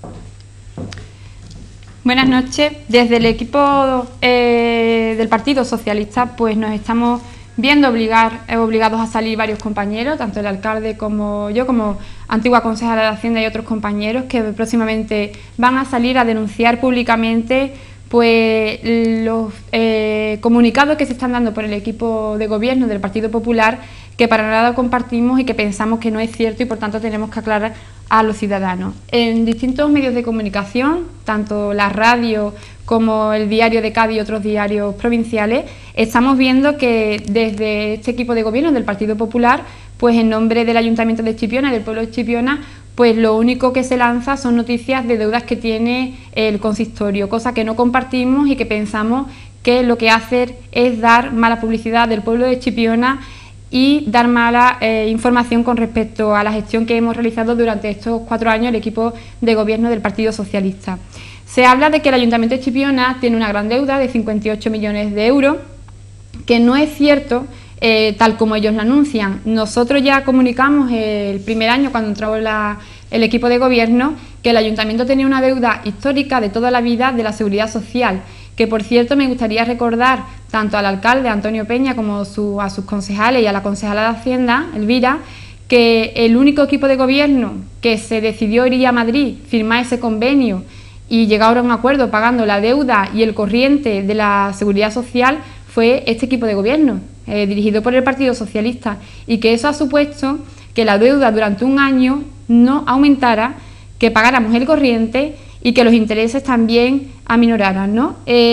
Buenas noches. Desde el equipo del Partido Socialista pues nos estamos viendo obligados a salir varios compañeros, tanto el alcalde como yo, como antigua concejala de Hacienda y otros compañeros que próximamente van a salir a denunciar públicamente pues los comunicados que se están dando por el equipo de gobierno del Partido Popular, que para nada compartimos y que pensamos que no es cierto y por tanto tenemos que aclarar a los ciudadanos. En distintos medios de comunicación, tanto la radio como el Diario de Cádiz y otros diarios provinciales, estamos viendo que desde este equipo de gobierno del Partido Popular, pues en nombre del Ayuntamiento de Chipiona y del pueblo de Chipiona, pues lo único que se lanza son noticias de deudas que tiene el consistorio, cosa que no compartimos y que pensamos que lo que hace es dar mala publicidad del pueblo de Chipiona y dar mala información con respecto a la gestión que hemos realizado durante estos 4 años el equipo de gobierno del Partido Socialista. Se habla de que el Ayuntamiento de Chipiona tiene una gran deuda de 58 millones de euros, que no es cierto tal como ellos lo anuncian. Nosotros ya comunicamos el primer año, cuando entró el equipo de gobierno, que el Ayuntamiento tenía una deuda histórica de toda la vida de la Seguridad Social, que por cierto me gustaría recordar tanto al alcalde Antonio Peña como a sus concejales y a la concejala de Hacienda, Elvira, que el único equipo de gobierno que se decidió ir a Madrid, firmar ese convenio y llegar a un acuerdo pagando la deuda y el corriente de la Seguridad Social fue este equipo de gobierno, dirigido por el Partido Socialista, y que eso ha supuesto que la deuda durante un año no aumentara, que pagáramos el corriente y que los intereses también aminoraran, ¿no?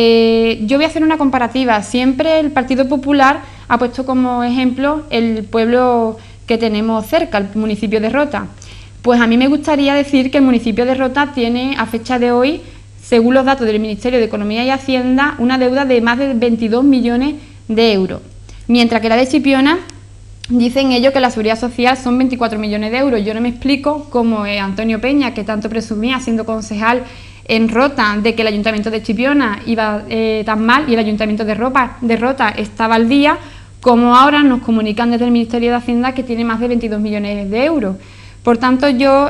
Yo voy a hacer una comparativa. Siempre el Partido Popular ha puesto como ejemplo el pueblo que tenemos cerca, el municipio de Rota. Pues a mí me gustaría decir que el municipio de Rota tiene a fecha de hoy, según los datos del Ministerio de Economía y Hacienda, una deuda de más de 22 millones de euros, mientras que la de Chipiona dicen ellos que la Seguridad Social son 24 millones de euros. Yo no me explico cómo Antonio Peña, que tanto presumía siendo concejal en Rota de que el Ayuntamiento de Chipiona iba tan mal y el Ayuntamiento de Rota estaba al día, como ahora nos comunican desde el Ministerio de Hacienda que tiene más de 22 millones de euros. Por tanto, yo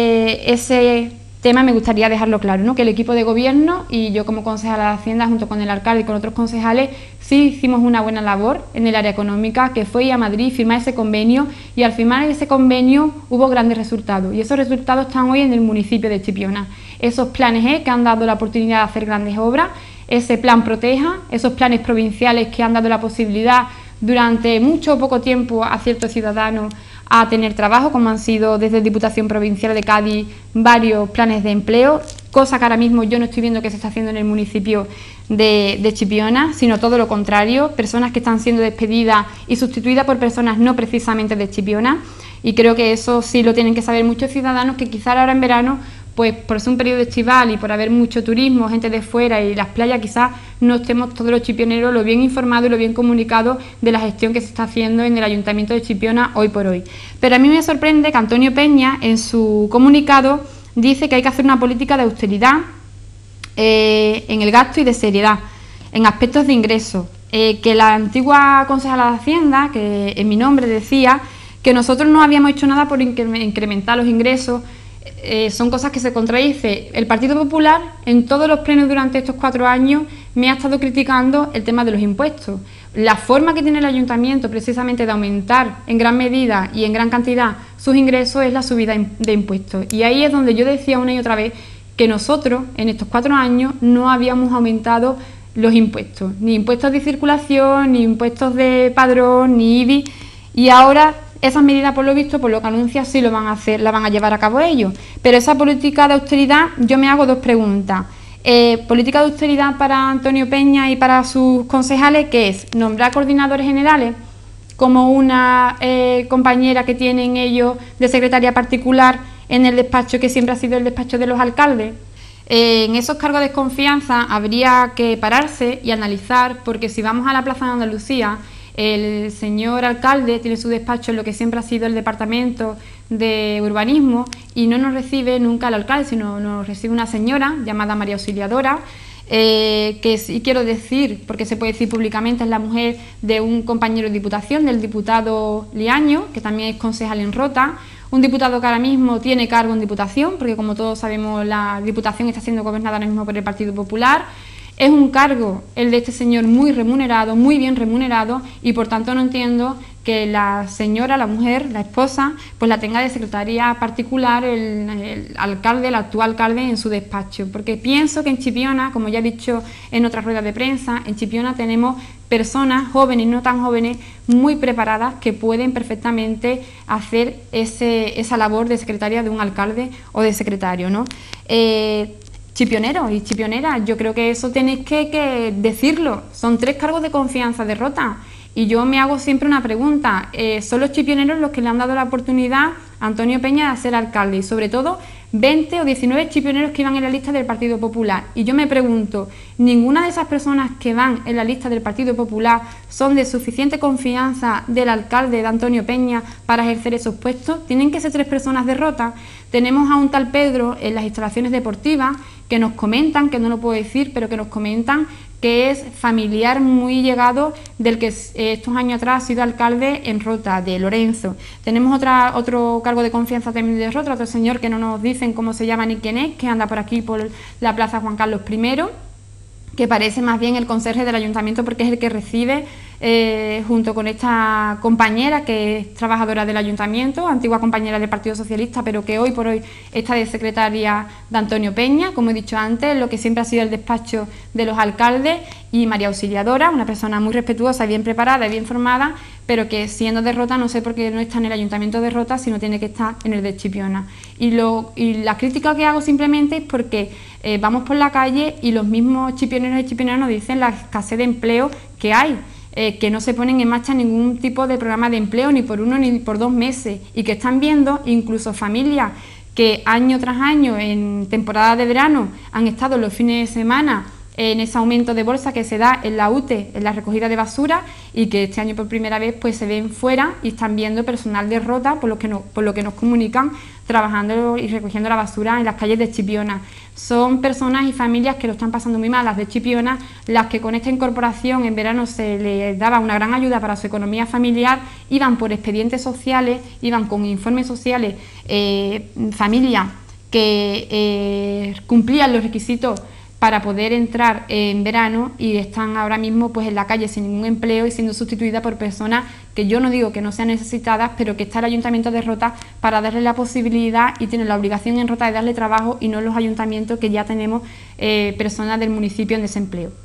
ese tema me gustaría dejarlo claro, ¿no? Que el equipo de gobierno y yo como concejala de Hacienda junto con el alcalde y con otros concejales sí hicimos una buena labor en el área económica, que fue ir a Madrid, firmar ese convenio, y al firmar ese convenio hubo grandes resultados y esos resultados están hoy en el municipio de Chipiona. Esos planes que han dado la oportunidad de hacer grandes obras, ese plan Proteja, esos planes provinciales que han dado la posibilidad durante mucho o poco tiempo a ciertos ciudadanos a tener trabajo, como han sido desde Diputación Provincial de Cádiz varios planes de empleo, cosa que ahora mismo yo no estoy viendo que se está haciendo en el municipio de Chipiona, sino todo lo contrario, personas que están siendo despedidas y sustituidas por personas no precisamente de Chipiona, y creo que eso sí lo tienen que saber muchos ciudadanos que quizás ahora en verano, pues por ser un periodo estival y por haber mucho turismo, gente de fuera y las playas, quizás no estemos todos los chipioneros lo bien informados y lo bien comunicados de la gestión que se está haciendo en el Ayuntamiento de Chipiona hoy por hoy. Pero a mí me sorprende que Antonio Peña en su comunicado dice que hay que hacer una política de austeridad en el gasto y de seriedad, en aspectos de ingresos, que la antigua concejala de Hacienda, que en mi nombre decía que nosotros no habíamos hecho nada por incrementar los ingresos. Son cosas que se contradicen. El Partido Popular en todos los plenos durante estos 4 años me ha estado criticando el tema de los impuestos. La forma que tiene el Ayuntamiento precisamente de aumentar en gran medida y en gran cantidad sus ingresos es la subida de impuestos. Y ahí es donde yo decía una y otra vez que nosotros en estos 4 años no habíamos aumentado los impuestos, ni impuestos de circulación, ni impuestos de padrón, ni IBI, y ahora esas medidas, por lo visto, por lo que anuncia, sí lo van a hacer, la van a llevar a cabo ellos. Pero esa política de austeridad, yo me hago 2 preguntas. Política de austeridad para Antonio Peña y para sus concejales, ¿qué es? ¿Nombrar coordinadores generales? Como una compañera que tienen ellos de secretaria particular en el despacho que siempre ha sido el despacho de los alcaldes. En esos cargos de desconfianza habría que pararse y analizar, porque si vamos a la Plaza de Andalucía, el señor alcalde tiene su despacho en lo que siempre ha sido el departamento de urbanismo y no nos recibe nunca el alcalde, sino nos recibe una señora llamada María Auxiliadora, que sí quiero decir, porque se puede decir públicamente, es la mujer de un compañero de diputación, del diputado Liaño, que también es concejal en Rota, un diputado que ahora mismo tiene cargo en Diputación, porque como todos sabemos la Diputación está siendo gobernada ahora mismo por el Partido Popular. Es un cargo, el de este señor, muy remunerado, muy bien remunerado, y por tanto no entiendo que la señora, la mujer, la esposa, pues la tenga de secretaria particular el alcalde, el actual alcalde, en su despacho. Porque pienso que en Chipiona, como ya he dicho en otras ruedas de prensa, en Chipiona tenemos personas jóvenes y no tan jóvenes muy preparadas que pueden perfectamente hacer esa labor de secretaria de un alcalde o de secretario, ¿no? Chipioneros y chipioneras, yo creo que eso tenéis que decirlo. Son 3 cargos de confianza de Rota. Y yo me hago siempre una pregunta, ¿son los chipioneros los que le han dado la oportunidad a Antonio Peña de ser alcalde? Y sobre todo 20 o 19 chipioneros que iban en la lista del Partido Popular. Y yo me pregunto, ¿ninguna de esas personas que van en la lista del Partido Popular son de suficiente confianza del alcalde de Antonio Peña para ejercer esos puestos? Tienen que ser 3 personas de Rota. Tenemos a un tal Pedro en las instalaciones deportivas que nos comentan, que no lo puedo decir, pero que nos comentan que es familiar muy llegado del que estos años atrás ha sido alcalde en Rota, de Lorenzo. Tenemos otro cargo de confianza también de Rota, otro señor que no nos dicen cómo se llama ni quién es, que anda por aquí por la Plaza Juan Carlos I, que parece más bien el conserje del ayuntamiento porque es el que recibe, junto con esta compañera que es trabajadora del ayuntamiento, antigua compañera del Partido Socialista, pero que hoy por hoy está de secretaria de Antonio Peña, como he dicho antes, lo que siempre ha sido el despacho de los alcaldes, y María Auxiliadora, una persona muy respetuosa, bien preparada y bien formada, pero que siendo de Rota no sé por qué no está en el ayuntamiento de Rota, sino tiene que estar en el de Chipiona. Y la crítica que hago simplemente es porque vamos por la calle y los mismos chipioneros y chipioneras nos dicen la escasez de empleo que hay, que no se ponen en marcha ningún tipo de programa de empleo ni por 1 ni por 2 meses, y que están viendo incluso familias que año tras año en temporada de verano han estado los fines de semana en ese aumento de bolsa que se da en la UTE, en la recogida de basura, y que este año por primera vez pues se ven fuera y están viendo personal de Rota, por lo que nos comunican, trabajando y recogiendo la basura en las calles de Chipiona. Son personas y familias que lo están pasando muy mal, las de Chipiona, las que con esta incorporación en verano se les daba una gran ayuda para su economía familiar, iban por expedientes sociales, iban con informes sociales, familias que cumplían los requisitos para poder entrar en verano, y están ahora mismo pues en la calle sin ningún empleo y siendo sustituidas por personas que yo no digo que no sean necesitadas, pero que está el Ayuntamiento de Rota para darle la posibilidad y tiene la obligación en Rota de darle trabajo, y no los ayuntamientos que ya tenemos personas del municipio en desempleo.